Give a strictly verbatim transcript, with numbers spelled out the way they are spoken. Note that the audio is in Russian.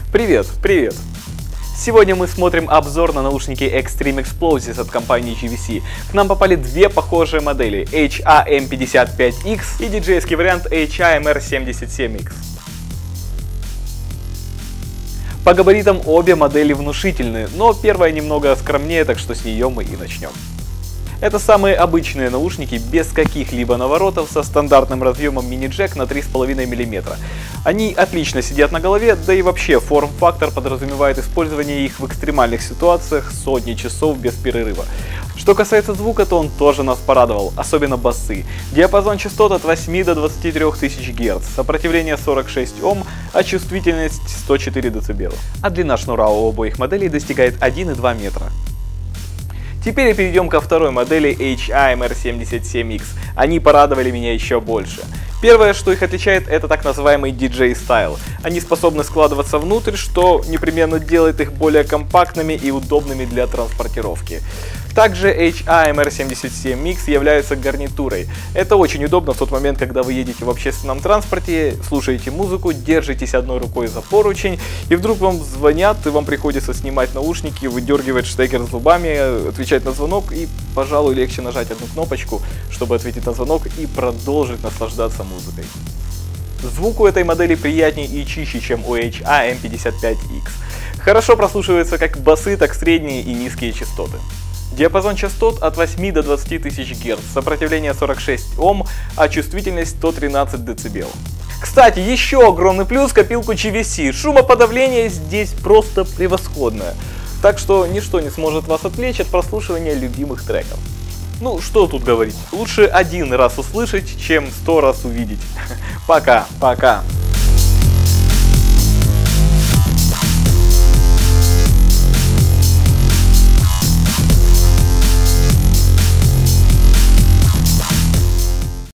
Привет, привет! Сегодня мы смотрим обзор на наушники Extreme Explosives от компании джи ви си. К нам попали две похожие модели эйч эй эм пятьдесят пять икс и диджейский вариант эйч эй эм эр семьдесят семь икс. По габаритам обе модели внушительные, но первая немного скромнее, так что с нее мы и начнем. Это самые обычные наушники без каких-либо наворотов со стандартным разъемом мини-джек на три с половиной миллиметра. Они отлично сидят на голове, да и вообще форм-фактор подразумевает использование их в экстремальных ситуациях сотни часов без перерыва. Что касается звука, то он тоже нас порадовал, особенно басы. Диапазон частот от восьми до двадцати трёх тысяч герц, сопротивление сорок шесть ом, а чувствительность сто четыре децибела. А длина шнура у обоих моделей достигает один и два метра. Теперь перейдем ко второй модели эйч эй эм эр семьдесят семь икс. Они порадовали меня еще больше. Первое, что их отличает, это так называемый ди джей стайл. Они способны складываться внутрь, что непременно делает их более компактными и удобными для транспортировки. Также эйч эй эм эр семьдесят семь икс является гарнитурой. Это очень удобно в тот момент, когда вы едете в общественном транспорте, слушаете музыку, держитесь одной рукой за поручень, и вдруг вам звонят, и вам приходится снимать наушники, выдергивать штекер зубами, отвечать на звонок, и, пожалуй, легче нажать одну кнопочку, чтобы ответить на звонок и продолжить наслаждаться музыкой. Звук у этой модели приятнее и чище, чем у эйч эй эм пятьдесят пять икс. Хорошо прослушиваются как басы, так средние и низкие частоты. Диапазон частот от восьми до двадцати тысяч герц, сопротивление сорок шесть ом, а чувствительность сто тринадцать децибел. Кстати, еще огромный плюс — копилку джи ви си. Шумоподавление здесь просто превосходное. Так что ничто не сможет вас отвлечь от прослушивания любимых треков. Ну, что тут говорить. Лучше один раз услышать, чем сто раз увидеть. Пока, пока.